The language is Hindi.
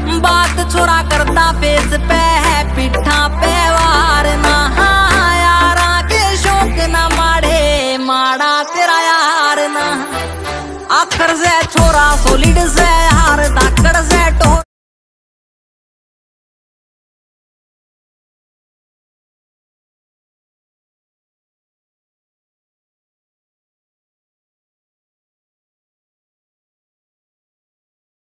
बात छोरा करता फेस पे है पिठा पे वार ना। यारा के शौक ना माड़े माड़ा तेरा यार ना। आखिर से छोरा सॉलिड से